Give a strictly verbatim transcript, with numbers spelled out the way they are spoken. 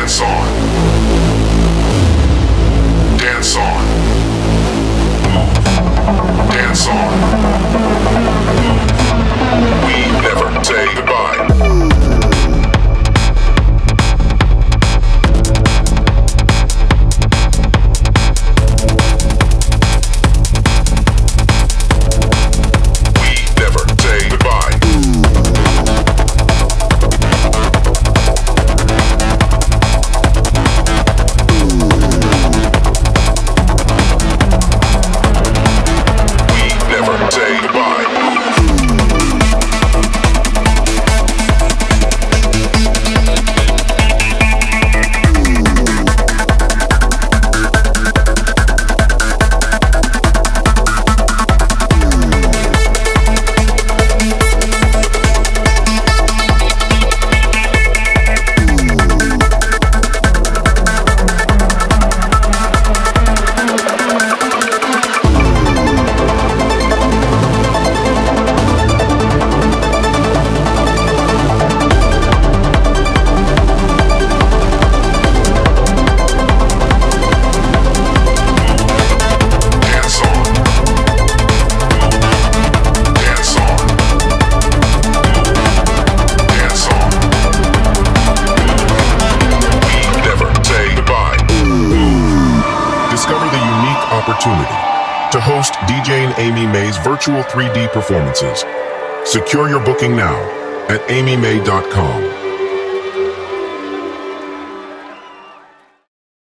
Dance on. Dance on. Dance on. We never say goodbye. To host D J and Aimee May's virtual three D performances. Secure your booking now at aimee may dot com.